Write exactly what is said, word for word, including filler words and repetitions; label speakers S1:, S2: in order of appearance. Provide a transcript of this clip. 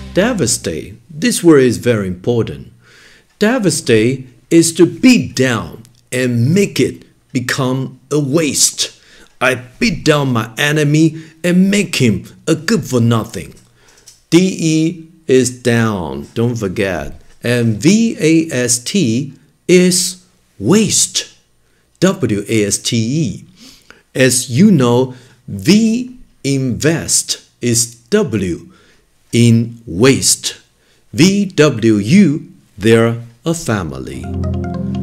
S1: Devastate. This word is very important. Devastate is to beat down and make it become a waste. I beat down my enemy and make him a good for nothing. D E is down, don't forget. And V A S T is waste. W A S T E. As you know, V invest is W in waste. V W U, they're a family.